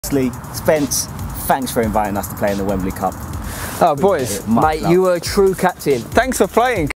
Spence, thanks for inviting us to play in the Wembley Cup. Oh boys, mate, you were a true captain. Thanks for playing.